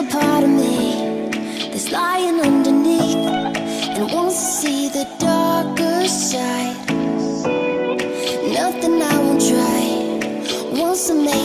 a part of me that's lying underneath and wants to see the darker side. Nothing I won't try, wants to make